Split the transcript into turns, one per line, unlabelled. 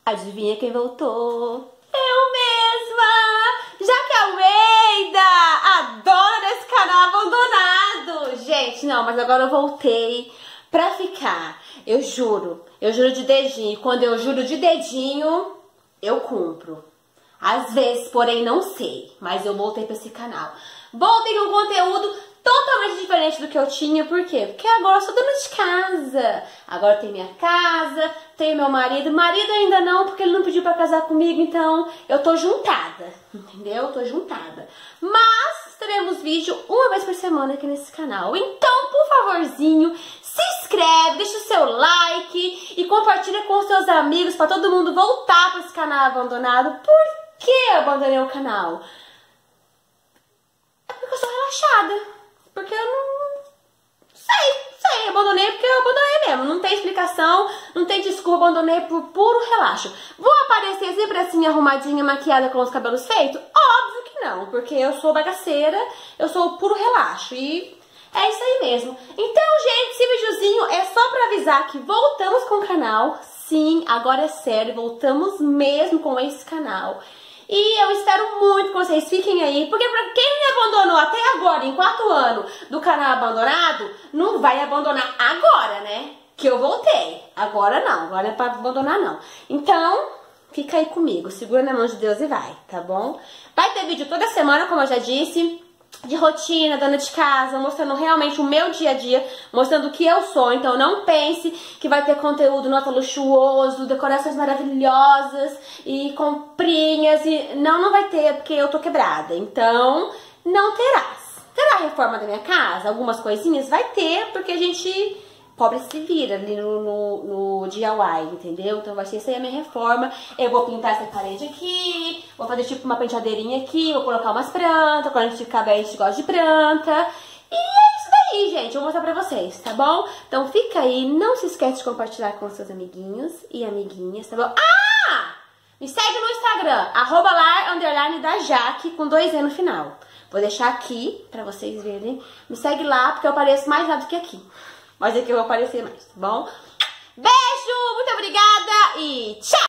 Adivinha quem voltou? Eu mesma! Jaque Almeida, a dona desse canal abandonado! Gente, não, mas agora eu voltei pra ficar. Eu juro de dedinho. Quando eu juro de dedinho, eu cumpro. Às vezes, porém, não sei, mas eu voltei pra esse canal. Voltei com conteúdo totalmente diferente do que eu tinha, por quê? Porque agora eu sou dona de casa. Agora tem minha casa, tem meu marido. Marido ainda não, porque ele não pediu pra casar comigo, então eu tô juntada, entendeu? Eu tô juntada. Mas teremos vídeo uma vez por semana aqui nesse canal. Então, por favorzinho, se inscreve, deixa o seu like e compartilha com os seus amigos pra todo mundo voltar pra esse canal abandonado. Por que eu abandonei o canal? É porque eu sou relaxada. Porque eu não sei, abandonei porque eu abandonei mesmo. Não tem explicação, não tem desculpa, abandonei por puro relaxo. Vou aparecer sempre assim, arrumadinha, maquiada, com os cabelos feitos? Óbvio que não, porque eu sou bagaceira, eu sou puro relaxo e é isso aí mesmo. Então, gente, esse videozinho é só pra avisar que voltamos com o canal. Sim, agora é sério, voltamos mesmo com esse canal. E eu espero muito que vocês fiquem aí, porque pra quem me abandonou até agora, em 4 anos do canal abandonado, não vai abandonar agora, né? Que eu voltei. Agora não, agora não é pra abandonar não. Então, fica aí comigo, segura na mão de Deus e vai, tá bom? Vai ter vídeo toda semana, como eu já disse, de rotina, dona de casa, mostrando realmente o meu dia a dia, mostrando o que eu sou. Então não pense que vai ter conteúdo nota luxuoso, decorações maravilhosas e comprinhas e não vai ter, porque eu tô quebrada. Então não terás. Terá a reforma da minha casa, algumas coisinhas vai ter, porque a gente pobre se vira ali no DIY, entendeu? Então vai ser essa aí a minha reforma. Eu vou pintar essa parede aqui, vou fazer tipo uma penteadeirinha aqui, vou colocar umas plantas, quando a gente ficar bem a gente gosta de planta. E é isso daí, gente, eu vou mostrar pra vocês, tá bom? Então fica aí, não se esquece de compartilhar com seus amiguinhos e amiguinhas, tá bom? Ah! Me segue no Instagram, @lar_da_Jaque, com 2 E no final. Vou deixar aqui pra vocês verem. Me segue lá, porque eu apareço mais lá do que aqui. Mas aqui eu vou aparecer mais, tá bom? Beijo, muito obrigada e tchau!